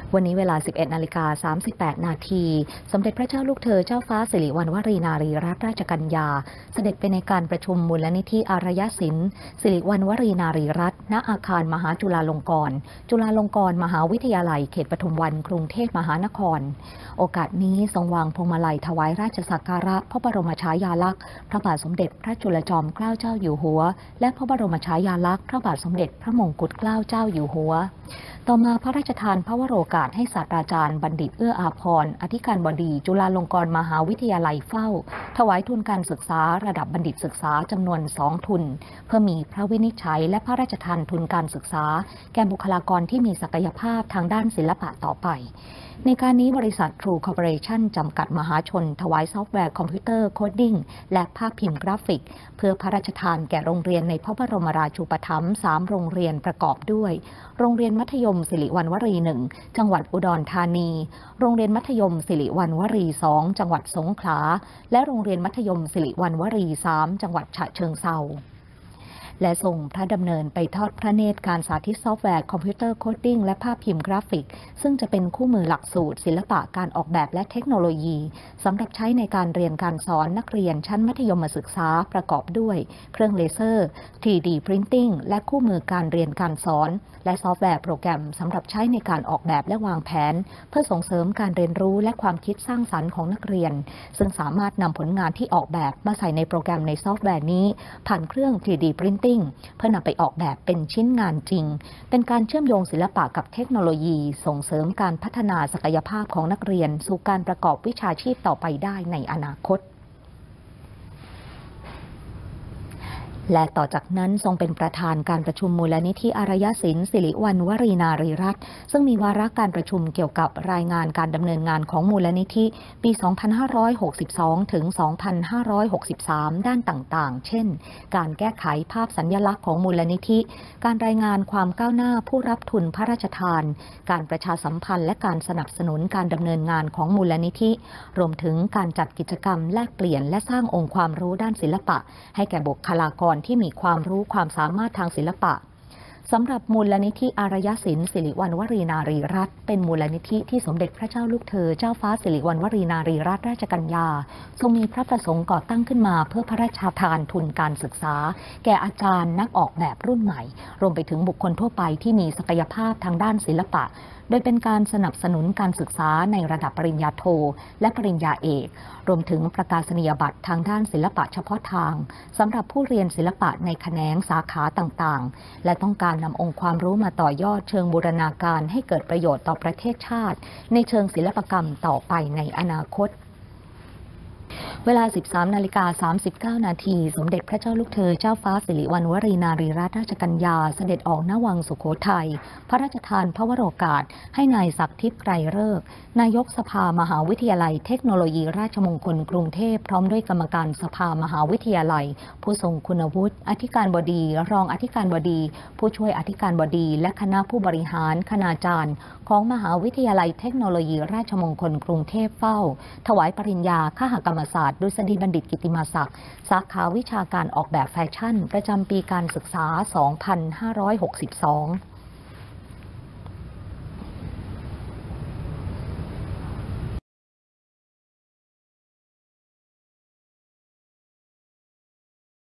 วันนี้เวลา 11:38 นาทีสมเด็จพระเจ้าลูกเธอเจ้าฟ้าสิริวัณวรีนารีรัตนราชกัญญาเสด็จไปในการประชุมมูลนิธิอารยศิลป์สิริวัณวรีนารีรัตน์ณอาคารมหาจุฬาลงกรณ์มหาวิทยาลัยเขตปทุมวันกรุงเทพมหานครโอกาสนี้ทรงวางพวงมาลัยถวายราชสักการะพระบรมฉายาลักษณ์พระบาทสมเด็จพระจุลจอมเกล้าเจ้าอยู่หัวและพระบรมฉายาลักษณ์พระบาทสมเด็จพระมงกุฎเกล้าเจ้าอยู่หัวต่อมาพระราชทานพระวโรกาสให้ศาสตราจารย์บัณฑิตเอื้ออาภรณ์อธิการบดีจุฬาลงกรณ์มหาวิทยาลัยเฝ้าถวายทุนการศึกษาระดับบัณฑิตศึกษาจำนวน2 ทุนเพื่อมีพระวินิจฉัยและพระราชทานทุนการศึกษาแก่บุคลากรที่มีศักยภาพทางด้านศิลปะต่อไปในการนี้บริษัท True Corporation จำกัดมหาชนถวายซอฟต์แวร์คอมพิวเตอร์โคดดิ้งและภาพพิมพ์กราฟิกเพื่อพระราชทานแก่โรงเรียนในพระบรมราชูปถัมภ์3 โรงเรียนประกอบด้วยโรงเรียนมัธยมสิริวัณวรี 1 จังหวัดอุดรธานีโรงเรียนมัธยมสิริวัณวรี 2 จังหวัดสงขลาและโรงเรียนมัธยมสิริวัณวรี 3 จังหวัดฉะเชิงเทราและทรงพระดำเนินไปทอดพระเนตรการสาธิตซอฟต์แวร์คอมพิวเตอร์โคดดิ้งและภาพพิมพ์กราฟิกซึ่งจะเป็นคู่มือหลักสูตรศิลปะการออกแบบและเทคโนโลยีสำหรับใช้ในการเรียนการสอนนักเรียนชั้นมัธยมศึกษาประกอบด้วยเครื่องเลเซอร์ 3D Printing และคู่มือการเรียนการสอนและซอฟต์แวร์โปรแกรมสำหรับใช้ในการออกแบบและวางแผนเพื่อส่งเสริมการเรียนรู้และความคิดสร้างสรรค์ของนักเรียนซึ่งสามารถนำผลงานที่ออกแบบมาใส่ในโปรแกรมในซอฟต์แวร์นี้ผ่านเครื่อง 3D Printing เพื่อนำไปออกแบบเป็นชิ้นงานจริงเป็นการเชื่อมโยงศิลปะกับเทคโนโลยีส่งเสริมการพัฒนาศักยภาพของนักเรียนสู่การประกอบวิชาชีพต่อไปได้ในอนาคตและต่อจากนั้นทรงเป็นประธานการประชุมมูลนิธิอารยศิลป์สิริวัณวรีนารีรัตน์ซึ่งมีวาระการประชุมเกี่ยวกับรายงานการดำเนินงานของมูลนิธิปี 2562 ถึง 2563 ด้านต่างๆ เช่น การแก้ไขภาพสัญลักษณ์ของมูลนิธิการรายงานความก้าวหน้าผู้รับทุนพระราชทานการประชาสัมพันธ์และการสนับสนุนการดำเนินงานของมูลนิธิรวมถึงการจัดกิจกรรมแลกเปลี่ยนและสร้างองค์ความรู้ด้านศิลปะให้แก่บุคลากรที่มีความรู้ความสามารถทางศิลปะสำหรับมูลนิธิอารยศิลป์สิริวัณวรีนารีรัตน์เป็นมูลนิธิที่สมเด็จพระเจ้าลูกเธอเจ้าฟ้าสิริวัณวรีนารีรัตนราชกัญญาทรงมีพระประสงค์ก่อตั้งขึ้นมาเพื่อพระราชทานทุนการศึกษาแก่อาจารย์นักออกแบบรุ่นใหม่รวมไปถึงบุคคลทั่วไปที่มีศักยภาพทางด้านศิลปะโดยเป็นการสนับสนุนการศึกษาในระดับปริญญาโทและปริญญาเอกรวมถึงประกาศนียบัตรทางด้านศิลปะเฉพาะทางสำหรับผู้เรียนศิลปะในแขนงสาขาต่างๆและต้องการนำองค์ความรู้มาต่อยอดเชิงบูรณาการให้เกิดประโยชน์ต่อประเทศชาติในเชิงศิลปกรรมต่อไปในอนาคตเวลา 13:39 นาทีสมเด็จพระเจ้าลูกเธอเจ้าฟ้าสิริวัณวรีนารีรัตนราชกัญญาเสด็จออกณวังสุโขทัยพระราชทานพระวโรกาสให้นายศักดิ์ทิพย์ไกรฤกษ์นายกสภามหาวิทยาลัยเทคโนโลยีราชมงคลกรุงเทพพร้อมด้วยกรรมการสภามหาวิทยาลัยผู้ทรงคุณวุฒิอธิการบดีรองอธิการบดีผู้ช่วยอธิการบดีและคณะผู้บริหารคณาจารย์ของมหาวิทยาลัยเทคโนโลยีราชมงคลกรุงเทพเฝ้าถวายปริญญาคหกรรมศาสตร์ดุษฎีบัณฑิตกิตติมศักดิ์สาขาวิชาการออกแบบแฟชั่นประจำปีการศึกษา 2562